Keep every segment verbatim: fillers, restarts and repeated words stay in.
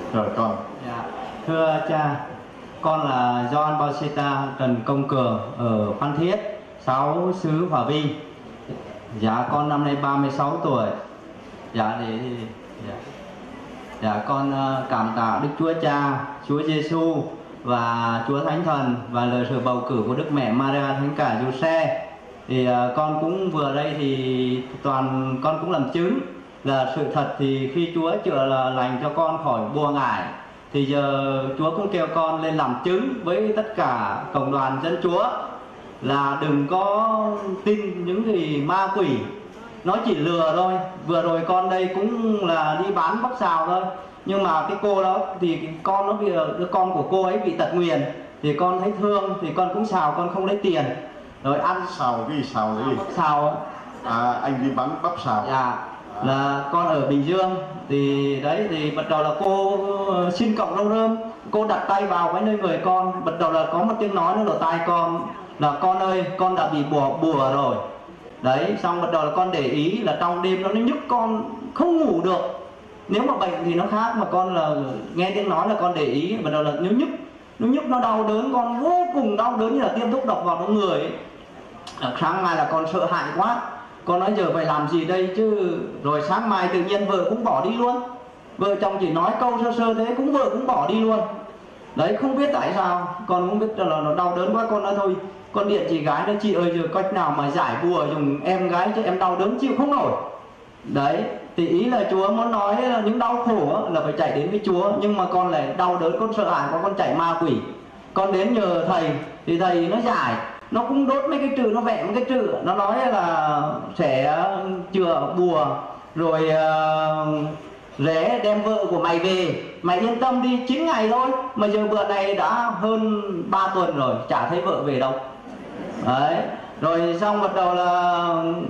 Rồi con. Dạ. Thưa cha, con là John Bautista Trần Công Cường ở Phan Thiết, sáu xứ Hòa Vinh. Dạ con năm nay ba mươi sáu tuổi. Dạ để dạ. Dạ con cảm tạ Đức Chúa Cha, Chúa Giêsu và Chúa Thánh Thần và lời sự bầu cử của Đức Mẹ Maria Thánh Cả Giuse. Thì uh, con cũng vừa đây thì toàn con cũng làm chứng là sự thật, thì khi Chúa chữa là lành cho con khỏi bùa ngải thì giờ Chúa cũng kêu con lên làm chứng với tất cả cộng đoàn dân Chúa là đừng có tin những gì ma quỷ, nó chỉ lừa thôi. Vừa rồi con đây cũng là đi bán bắp xào thôi, nhưng mà cái cô đó thì con nó bị, đứa con của cô ấy bị tật nguyền thì con thấy thương thì con cũng xào, con không lấy tiền rồi ăn. Xào cái gì? Xào cái gì? Bắp xào. À, anh đi bán bắp xào. Dạ, là con ở Bình Dương thì đấy thì bắt đầu là cô xin cộng rau rơm, cô đặt tay vào cái nơi người con, bắt đầu là có một tiếng nói nó lỗ tai con là con ơi con đã bị bùa bùa rồi. Đấy, xong bắt đầu là con để ý là trong đêm nó nó nhức con không ngủ được. Nếu mà bệnh thì nó khác, mà con là nghe tiếng nói là con để ý, bắt đầu là nó nhức, nó nhức nó đau đớn, con vô cùng đau đớn như là tiêm thuốc độc vào trong người ấy. Sáng mai là con sợ hãi quá, con nói giờ phải làm gì đây chứ. Rồi sáng mai tự nhiên vợ cũng bỏ đi luôn, vợ chồng chỉ nói câu sơ sơ thế cũng vợ cũng bỏ đi luôn. Đấy, không biết tại sao, con không biết là nó đau đớn quá. Con nói thôi con điện chị gái đó, chị ơi giờ cách nào mà giải bùa dùng em gái chứ em đau đớn chịu không nổi. Đấy, thì ý là Chúa muốn nói là những đau khổ là phải chạy đến với Chúa, nhưng mà con lại đau đớn, con sợ hãi quá, con chạy ma quỷ. Con đến nhờ thầy thì thầy nó giải, nó cũng đốt mấy cái trừ, nó vẽ mấy cái trừ, nó nói là sẽ chữa bùa rồi uh, rẽ đem vợ của mày về, mày yên tâm đi, chín ngày thôi. Mà giờ bữa này đã hơn ba tuần rồi chả thấy vợ về đâu. Đấy, rồi xong bắt đầu là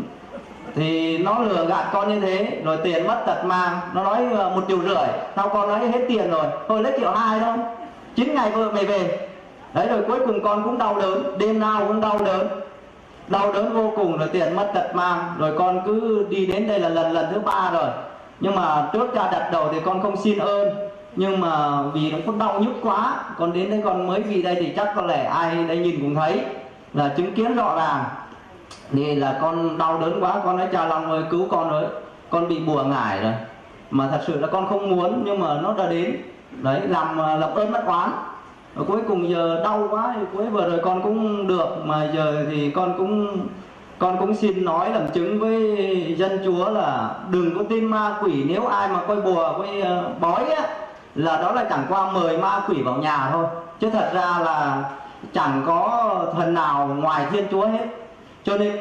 thì nó lừa gạt con như thế, rồi tiền mất tật mang, nó nói một triệu rưỡi, sau con nói hết tiền rồi, thôi lấy triệu hai thôi, chín ngày vợ mày về. Đấy, rồi cuối cùng con cũng đau đớn, đêm nào cũng đau đớn, đau đớn vô cùng, rồi tiền mất tật mang, rồi con cứ đi đến đây là lần lần thứ ba rồi. Nhưng mà trước cha đặt đầu thì con không xin ơn, nhưng mà vì nó có đau nhức quá, con đến đây con mới vì đây thì chắc có lẽ ai đây nhìn cũng thấy là chứng kiến rõ ràng. Thì là con đau đớn quá, con nói cha Long ơi cứu con ơi, con bị bùa ngải rồi, mà thật sự là con không muốn nhưng mà nó đã đến. Đấy, làm làm ơn mất oán. Và cuối cùng giờ đau quá thì cuối vừa rồi con cũng được, mà giờ thì con cũng con cũng xin nói làm chứng với dân Chúa là đừng có tin ma quỷ. Nếu ai mà coi bùa coi bói á, là đó là chẳng qua mời ma quỷ vào nhà thôi, chứ thật ra là chẳng có thần nào ngoài Thiên Chúa hết. Cho nên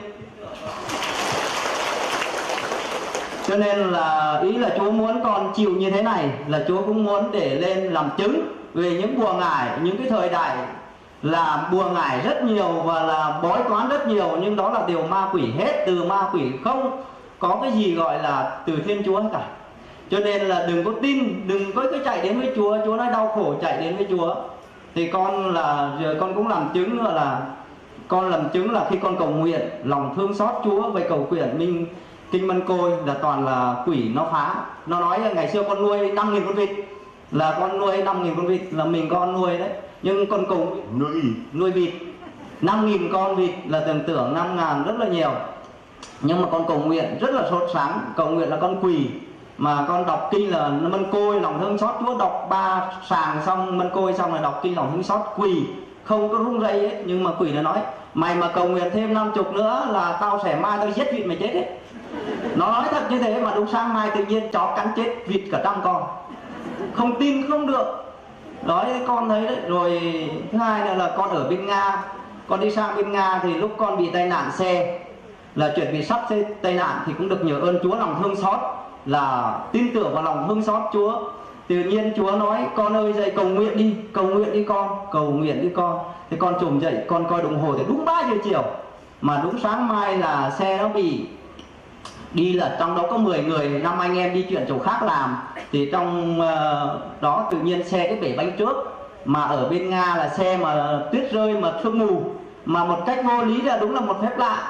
cho nên là ý là Chúa muốn con chịu như thế này, là Chúa cũng muốn để lên làm chứng về những bùa ngải, những cái thời đại là bùa ngải rất nhiều và là bói toán rất nhiều, nhưng đó là điều ma quỷ hết, từ ma quỷ, không có cái gì gọi là từ Thiên Chúa cả. Cho nên là đừng có tin, đừng có cứ chạy đến với Chúa. Chúa nói đau khổ chạy đến với Chúa. Thì con là giờ con cũng làm chứng nữa, là con làm chứng là khi con cầu nguyện lòng thương xót Chúa về cầu nguyện minh kinh Mân Côi là toàn là quỷ nó phá. Nó nói ngày xưa con nuôi năm nghìn con vịt, là con nuôi năm nghìn con vịt là mình con nuôi đấy, nhưng con cầu nuôi gì? Nuôi vịt năm nghìn con vịt là tưởng tượng năm ngàn rất là nhiều. Nhưng mà con cầu nguyện rất là sốt sáng, cầu nguyện là con quỳ, mà con đọc kinh là Mân Côi lòng thương xót Chúa, đọc ba sàng xong Mân Côi xong rồi đọc kinh lòng thương xót, quỳ không có rung rây ấy. Nhưng mà quỷ nó nói mày mà cầu nguyện thêm năm chục nữa là tao sẽ mai tao giết vịt mày chết ấy. Nó nói thật như thế, mà đúng sang mai tự nhiên chó cắn chết vịt cả trăm con. Không tin không được. Nói con thấy đấy. Rồi thứ hai nữa là con ở bên Nga, con đi sang bên Nga thì lúc con bị tai nạn xe, là chuẩn bị sắp xe tai nạn, thì cũng được nhờ ơn Chúa lòng thương xót, là tin tưởng vào lòng thương xót Chúa. Tự nhiên Chúa nói con ơi dậy cầu nguyện đi, cầu nguyện đi con, cầu nguyện đi con. Thì con trồm dậy, con coi đồng hồ thì đúng ba giờ chiều, mà đúng sáng mai là xe nó bị đi, là trong đó có mười người, năm anh em đi chuyện chỗ khác làm, thì trong uh, đó tự nhiên xe cái bể bánh trước. Mà ở bên Nga là xe mà tuyết rơi mà sương mù, mà một cách vô lý là đúng là một phép lạ.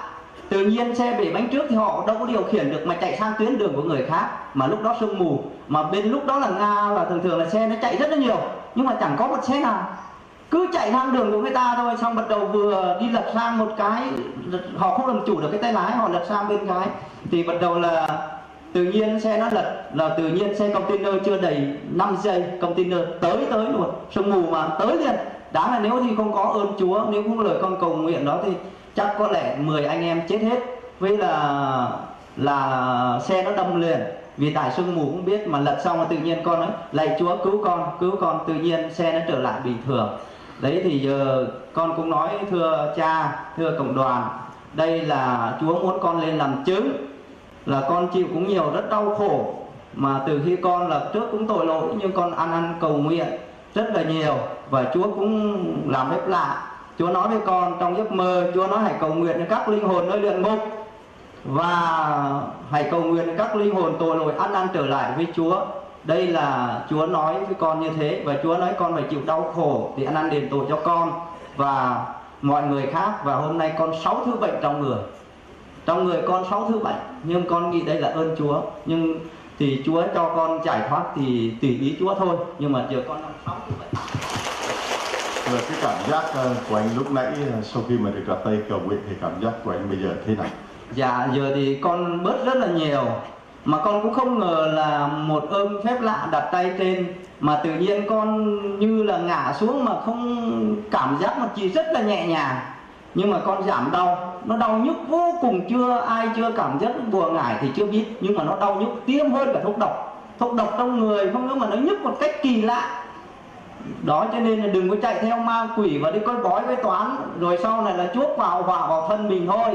Tự nhiên xe bể bánh trước thì họ đâu có điều khiển được mà chạy sang tuyến đường của người khác, mà lúc đó sương mù, mà bên lúc đó là Nga là thường thường là xe nó chạy rất là nhiều, nhưng mà chẳng có một xe nào, cứ chạy sang đường của người ta thôi. Xong bắt đầu vừa đi lật sang một cái, họ không làm chủ được cái tay lái, họ lật sang bên cái thì bắt đầu là tự nhiên xe nó lật, là tự nhiên xe container chưa đầy năm giây container tới tới luôn, sương mù mà tới liền. Đã là nếu thì không có ơn Chúa, nếu không lời con cầu nguyện đó thì chắc có lẽ mười anh em chết hết, với là là xe nó đâm liền, vì tại sương mù cũng biết. Mà lật xong là tự nhiên con nói lạy Chúa cứu con, cứu con, tự nhiên xe nó trở lại bình thường. Đấy thì giờ con cũng nói thưa cha, thưa cộng đoàn, đây là Chúa muốn con lên làm chứng, là con chịu cũng nhiều rất đau khổ, mà từ khi con là trước cũng tội lỗi nhưng con ăn ăn cầu nguyện rất là nhiều, và Chúa cũng làm phép lạ. Chúa nói với con trong giấc mơ, Chúa nói hãy cầu nguyện cho các linh hồn nơi luyện ngục, và hãy cầu nguyện cho các linh hồn tội lỗi ăn năn trở lại với Chúa. Đây là Chúa nói với con như thế, và Chúa nói con phải chịu đau khổ để ăn năn đền tội cho con và mọi người khác. Và hôm nay con sáu thứ bệnh trong người, trong người con sáu thứ bệnh, nhưng con nghĩ đây là ơn Chúa. Nhưng thì Chúa cho con giải thoát thì tùy ý Chúa thôi, nhưng mà giờ con năm sáu thứ bệnh. Rồi cái cảm giác uh, của anh lúc nãy uh, sau khi mà được đặt tay cầu nguyện thì cảm giác của anh bây giờ thế nào? Dạ giờ thì con bớt rất là nhiều, mà con cũng không ngờ là một ơn phép lạ đặt tay trên mà tự nhiên con như là ngã xuống mà không cảm giác, mà chỉ rất là nhẹ nhàng, nhưng mà con giảm đau. Nó đau nhức vô cùng, chưa ai chưa cảm giác bùa ngải thì chưa biết, nhưng mà nó đau nhức tiêm hơn cả thuốc độc, thuốc độc trong người không, nhưng mà nó nhức một cách kỳ lạ. Đó cho nên là đừng có chạy theo ma quỷ và đi coi bói với toán rồi sau này là chuốc vào họa vào thân mình thôi.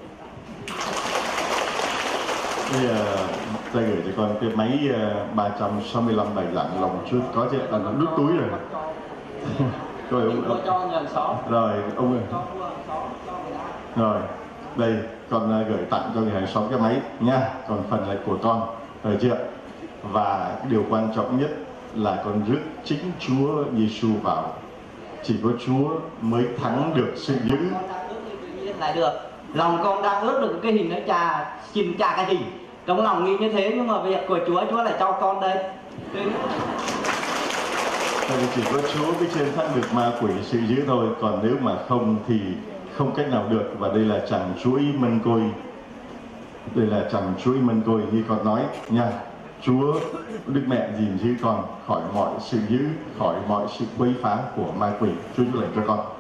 Bây giờ ta gửi cho con cái máy uh, ba trăm sáu mươi lăm bài giảng lòng chút có chứ, à, nó đút túi rồi. Rồi ông, ông, cho nhờ xóm. rồi ông ơi. Rồi đây con uh, gửi tặng cho người hàng xóm cái máy nha, còn phần lại của con, được chưa? Và điều quan trọng nhất là con rước chính Chúa Giêsu vào, chỉ có Chúa mới thắng được sự dữ. Lại được, lòng con đang ước được cái hình đó cha, xin cha cái hình trong lòng nghĩ như thế, nhưng mà việc của Chúa, Chúa lại cho con đây. Tại vì chỉ có Chúa mới chiến thắng được ma quỷ sự dữ thôi, còn nếu mà không thì không cách nào được. Và đây là chàng chuỗi mân côi, đây là chàng chuỗi mân côi như con nói nha. Chúa Đức Mẹ gìn giữ con khỏi mọi sự dữ, khỏi mọi sự quấy phá của ma quỷ. Chúa chúc lành cho con.